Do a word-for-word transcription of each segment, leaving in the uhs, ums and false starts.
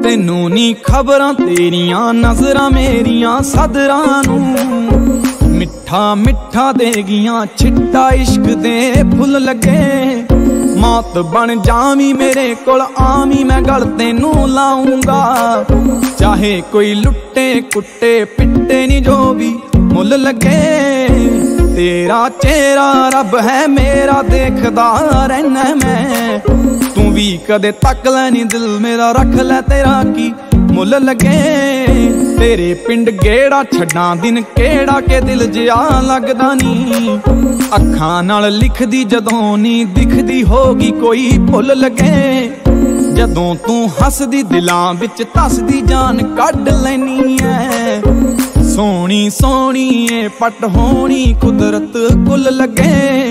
तेनू नी खबरां तेरियां नजरां मेरियां सदरां नू मिठा मिठा दे गियां छिट्टा इश्क दे फुल लगे। मौत बन जावी मेरे कोल आवी मैं गल तेनू लाऊंगा। चाहे कोई लुट्टे कुट्टे पिट्टे नी जो भी मुल लगे। तेरा चेहरा रब है मेरा देखदा रहना मैं। तू भी कदे तक लैनी दिल मेरा रख लै तेरा की मुल लगे। तेरे पिंड गेड़ा छड्डां दिन केड़ा के दिल जिया लगदा नी। अखां नाल लिखदी जदों नी दिखदी होगी कोई भुल लगे। जदों तू हसदी दिलां विच तसदी जान कढ लैनी है। सोहनी सोहनी ए पट होनी कुदरत कुल लगे।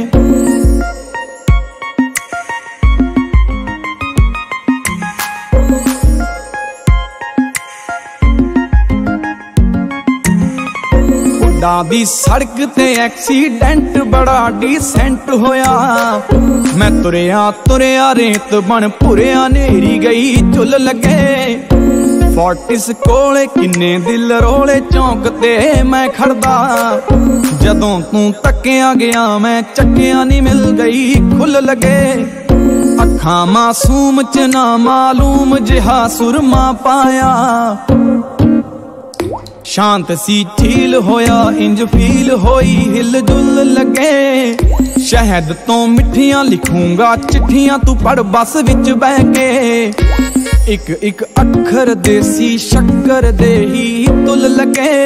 दी सड़क ते एक्सीडेंट बड़ा डिसेंट होया। मैं तुरया तुरया रेत बन भुरया नेरी गई चुल लगे। फोर्टिस कोले किन्ने दिल रोले चौंक ते मैं खड़दा। जदों तू तकिया गया मैं चकिया नी मिल गई खुल लगे। अखां मासूम च ना मालूम जिहा सुरमा पाया। शांत सी झील होया इंज फील होई हिल जुल लगे। शहद तो मिठियां लिखूंगा चिट्ठियां तू पढ़ बस विच बह के। एक एक अखर देसी शक्कर दे ही तुल लगे।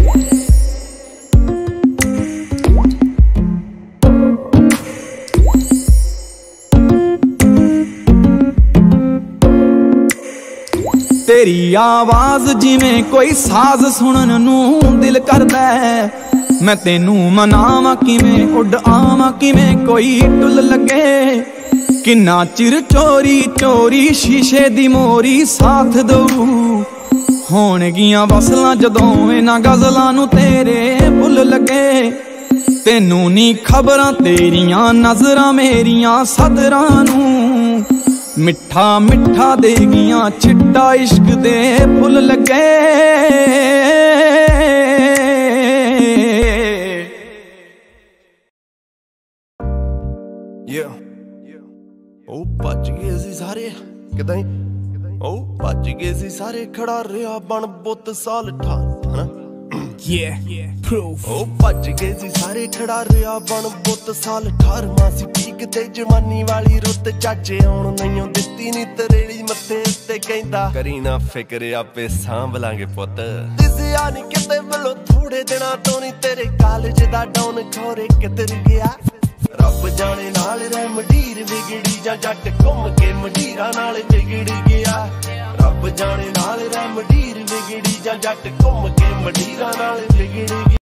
तेरी आवाज जिवें कोई साज सुनन नू दिल करदा है। मैं तेनू मनावां किवें उड आवां किवें कोई टुल लगे। किन्ना चिर चोरी चोरी शीशे दी मोरी साथ दऊ। होण गियां वसलां जदों इन्हां गज़लां नू तेरे भुल लगे। तेनू नी खबरां तेरियां नजरां मेरियां सदरां नू मिठा मिठा दे गियां छिट्टा इश्क दे फुल लगे। ओ भज गए सी सारे किदां ओ भज गए सी सारे खड़ा रहा बन बुत साल ठार है ना। ओ भज गए सी सारे खड़ा रहा बन बुत साल ठार। मासी ठीक ते जवानी वाली रुत चाचे आउण नहीं दित्ती नी तरेड़ी मत्थे उत्ते कहंदा करी ना फिक्र आपे सांभ लांगे पुत। दिसिया नी किते मिलो थोड़े दिनां तो नी तेरे कॉलेज दा डाउन खोरे किधर गया। रब जाने नाल रह मडीर विगड़ी जा जट घुम के मडीरा नाल विगड़ गया। रब जाने नाल रह मडीर विगड़ी जा जट घुम के मडीरा नाल विगड़ गया।